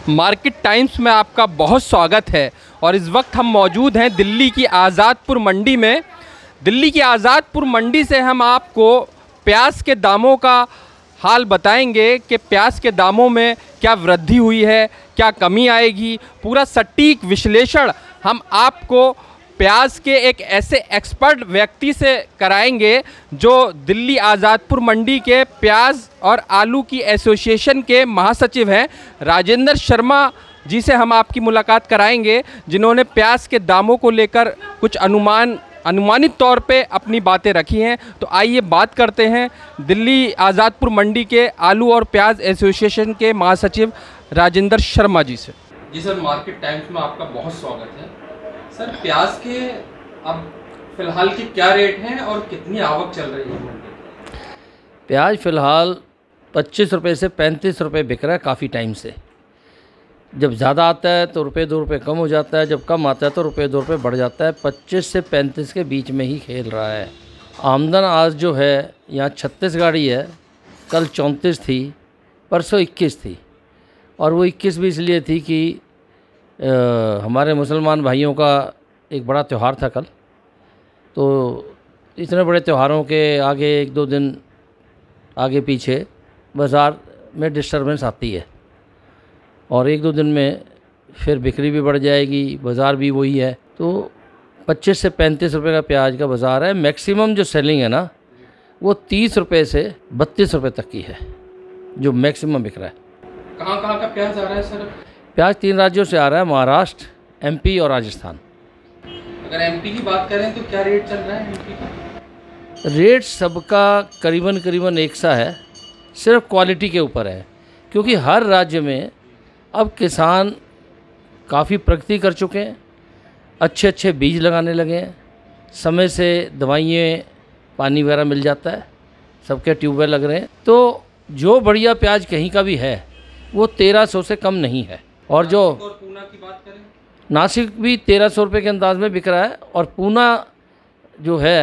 Market times में आपका बहुत स्वागत है। और इस वक्त हम मौजूद हैं दिल्ली की आज़ादपुर मंडी में। दिल्ली की आज़ादपुर मंडी से हम आपको प्याज के दामों का हाल बताएंगे कि प्याज के दामों में क्या वृद्धि हुई है, क्या कमी आएगी। पूरा सटीक विश्लेषण हम आपको प्याज के एक ऐसे एक्सपर्ट व्यक्ति से कराएंगे जो दिल्ली आज़ादपुर मंडी के प्याज और आलू की एसोसिएशन के महासचिव हैं। राजेंद्र शर्मा जी से हम आपकी मुलाकात कराएंगे, जिन्होंने प्याज के दामों को लेकर कुछ अनुमानित तौर पे अपनी बातें रखी हैं। तो आइए बात करते हैं दिल्ली आज़ादपुर मंडी के आलू और प्याज एसोसिएशन के महासचिव राजेंद्र शर्मा जी से। जी सर, मार्केट टाइम्स में आपका बहुत स्वागत है। सर, प्याज के अब फ़िलहाल की क्या रेट हैं और कितनी आवक चल रही है मंडी? प्याज फ़िलहाल 25 रुपये से 35 रुपये बिक रहा है काफ़ी टाइम से। जब ज़्यादा आता है तो रुपये 2 रुपये कम हो जाता है, जब कम आता है तो रुपये 2 रुपये बढ़ जाता है। 25 से 35 के बीच में ही खेल रहा है। आमदन आज जो है यहाँ 36 गाड़ी है, कल 34 थी, परसों 21 थी। और वो 21 भी इसलिए थी कि हमारे मुसलमान भाइयों का एक बड़ा त्यौहार था कल, तो इतने बड़े त्योहारों के आगे 1-2 दिन आगे पीछे बाज़ार में डिस्टर्बेंस आती है और 1-2 दिन में फिर बिक्री भी बढ़ जाएगी, बाज़ार भी वही है। तो 25 से 35 रुपये का प्याज का बाज़ार है। मैक्सिमम जो सेलिंग है ना वो 30 रुपये से 32 रुपये तक की है, जो मैक्सिमम बिक रहा है। कहाँ का प्याज आ रहा है सर? प्याज 3 राज्यों से आ रहा है, महाराष्ट्र, एमपी और राजस्थान। अगर एमपी की बात करें तो क्या रेट चल रहा है एमपी का? रेट सबका करीबन एक सा है, सिर्फ क्वालिटी के ऊपर है। क्योंकि हर राज्य में अब किसान काफ़ी प्रगति कर चुके हैं, अच्छे बीज लगाने लगे हैं, समय से दवाइयाँ पानी वगैरह मिल जाता है, सबके ट्यूबवेल लग रहे हैं। तो जो बढ़िया प्याज कहीं का भी है वो 1300 से कम नहीं है। और जो पूना की बात करें, नासिक भी 1300 रुपये के अंदाज में बिक रहा है और पूना जो है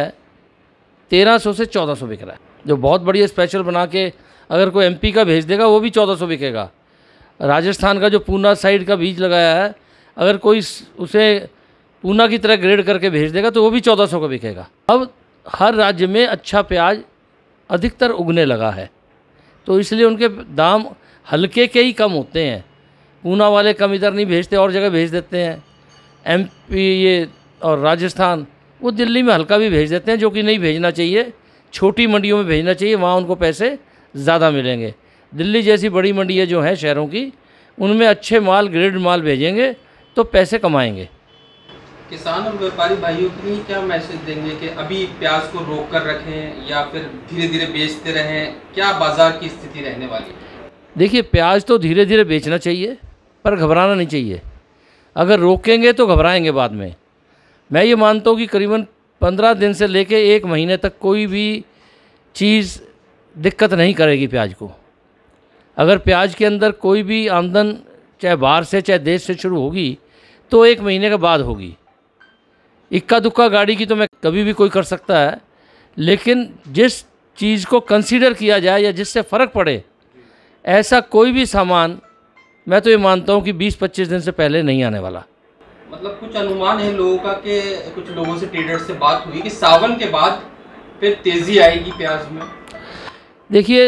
1300 से 1400 बिक रहा है। जो बहुत बढ़िया स्पेशल बना के अगर कोई एमपी का भेज देगा वो भी 1400 बिकेगा। राजस्थान का जो पूना साइड का बीज लगाया है, अगर कोई उसे पूना की तरह ग्रेड करके भेज देगा तो वो भी 1400 का बिकेगा। अब हर राज्य में अच्छा प्याज अधिकतर उगने लगा है, तो इसलिए उनके दाम हल्के के ही कम होते हैं। पूना वाले कम इधर नहीं भेजते, और जगह भेज देते हैं। एमपी ये और राजस्थान वो दिल्ली में हल्का भी भेज देते हैं, जो कि नहीं भेजना चाहिए। छोटी मंडियों में भेजना चाहिए, वहाँ उनको पैसे ज़्यादा मिलेंगे। दिल्ली जैसी बड़ी मंडियाँ जो हैं शहरों की, उनमें अच्छे माल, ग्रेड माल भेजेंगे तो पैसे कमाएंगे। किसान और व्यापारी भाइयों के लिए क्या मैसेज देंगे कि अभी प्याज को रोक कर रखें या फिर धीरे धीरे बेचते रहें? क्या बाज़ार की स्थिति रहने वाली है? देखिए, प्याज तो धीरे धीरे बेचना चाहिए, पर घबराना नहीं चाहिए। अगर रोकेंगे तो घबराएंगे बाद में। मैं ये मानता हूँ कि करीबन 15 दिन से लेके 1 महीने तक कोई भी चीज़ दिक्कत नहीं करेगी प्याज को। अगर प्याज के अंदर कोई भी आमदन चाहे बाहर से चाहे देश से शुरू होगी तो 1 महीने के बाद होगी। इक्का दुक्का गाड़ी की तो मैं कभी भी कोई कर सकता है, लेकिन जिस चीज़ को कंसीडर किया जाए या जिससे फ़र्क पड़े, ऐसा कोई भी सामान मैं तो ये मानता हूँ कि 20-25 दिन से पहले नहीं आने वाला। मतलब कुछ अनुमान है लोगों का कि कुछ लोगों से, ट्रेडर्स से बात हुई कि सावन के बाद फिर तेज़ी आएगी प्याज में। देखिए,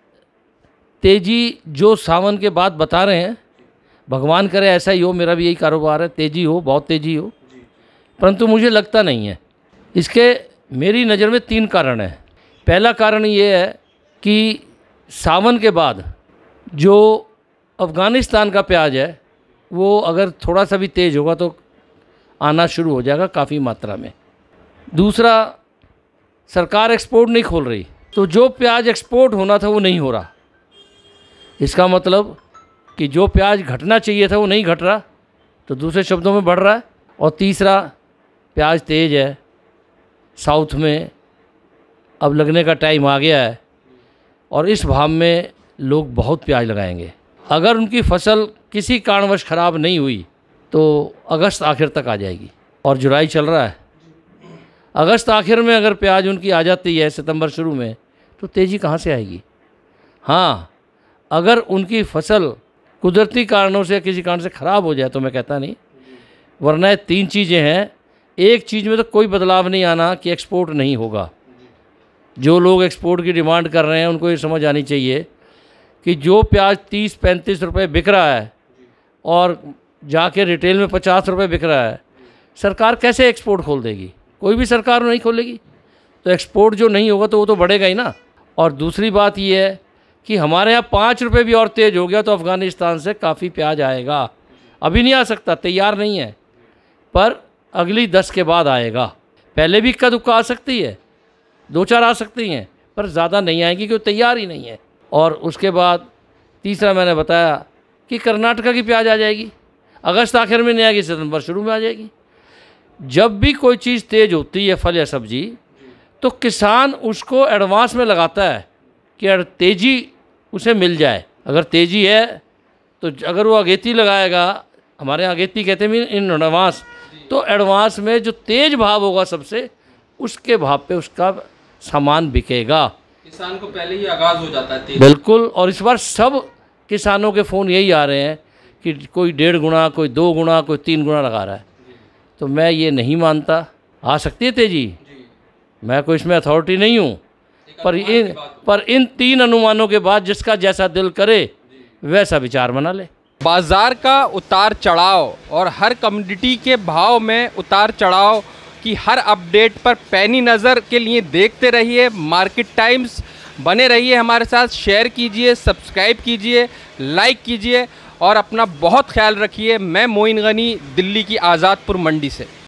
तेज़ी जो सावन के बाद बता रहे हैं, भगवान करे ऐसा ही हो। मेरा भी यही कारोबार है, तेज़ी हो, बहुत तेज़ी हो, परंतु मुझे लगता नहीं है। इसके मेरी नज़र में 3 कारण हैं। पहला कारण ये है कि सावन के बाद जो अफ़गानिस्तान का प्याज है वो अगर थोड़ा सा भी तेज़ होगा तो आना शुरू हो जाएगा काफ़ी मात्रा में। दूसरा, सरकार एक्सपोर्ट नहीं खोल रही, तो जो प्याज एक्सपोर्ट होना था वो नहीं हो रहा। इसका मतलब कि जो प्याज घटना चाहिए था वो नहीं घट रहा, तो दूसरे शब्दों में बढ़ रहा है। और तीसरा, प्याज तेज़ है, साउथ में अब लगने का टाइम आ गया है और इस भाव में लोग बहुत प्याज लगाएंगे। अगर उनकी फसल किसी कारणवश ख़राब नहीं हुई तो अगस्त आखिर तक आ जाएगी, और जुलाई चल रहा है। अगस्त आखिर में अगर प्याज उनकी आ जाती है सितंबर शुरू में, तो तेज़ी कहाँ से आएगी? हाँ, अगर उनकी फसल कुदरती कारणों से किसी कारण से ख़राब हो जाए तो मैं कहता नहीं, वरना 3 चीज़ें हैं। एक चीज़ में तो कोई बदलाव नहीं आना कि एक्सपोर्ट नहीं होगा। जो लोग एक्सपोर्ट की डिमांड कर रहे हैं उनको ये समझ आनी चाहिए कि जो प्याज 30-35 रुपये बिक रहा है और जाके रिटेल में 50 रुपये बिक रहा है, सरकार कैसे एक्सपोर्ट खोल देगी? कोई भी सरकार नहीं खोलेगी। तो एक्सपोर्ट जो नहीं होगा तो वो तो बढ़ेगा ही ना। और दूसरी बात ये है कि हमारे यहाँ 5 रुपये भी और तेज़ हो गया तो अफ़गानिस्तान से काफ़ी प्याज आएगा। अभी नहीं आ सकता, तैयार नहीं है, पर अगली 10 के बाद आएगा। पहले भी इक्का दुक्का आ सकती है, 2-4 आ सकती हैं, पर ज़्यादा नहीं आएगी क्योंकि तैयार ही नहीं है। और उसके बाद तीसरा मैंने बताया कि कर्नाटका की प्याज आ जाएगी, अगस्त आखिर में नहीं आएगी, सितंबर शुरू में आ जाएगी। जब भी कोई चीज़ तेज़ होती है, फल या सब्जी, तो किसान उसको एडवांस में लगाता है कि तेज़ी उसे मिल जाए। अगर तेज़ी है तो अगर वो अगेती लगाएगा, हमारे यहाँ अगेती कहते हैं इन एडवांस, तो एडवांस में जो तेज़ भाव होगा सबसे, उसके भाव पे उसका सामान बिकेगा। किसान को पहले ही आगाज़ हो जाता है तेज़। बिल्कुल। और इस बार सब किसानों के फ़ोन यही आ रहे हैं कि कोई 1.5 गुना, कोई 2 गुना, कोई 3 गुना लगा रहा है। तो मैं ये नहीं मानता। आ सकती है तेज़ी, मैं कोई इसमें अथॉरिटी नहीं हूँ, पर इन 3 अनुमानों के बाद जिसका जैसा दिल करे वैसा विचार बना ले। बाज़ार का उतार चढ़ाव और हर कमोडिटी के भाव में उतार चढ़ाव की हर अपडेट पर पैनी नज़र के लिए देखते रहिए मार्केट टाइम्स। बने रहिए हमारे साथ, शेयर कीजिए, सब्सक्राइब कीजिए, लाइक कीजिए और अपना बहुत ख्याल रखिए। मैं मोइन गनी, दिल्ली की आज़ादपुर मंडी से।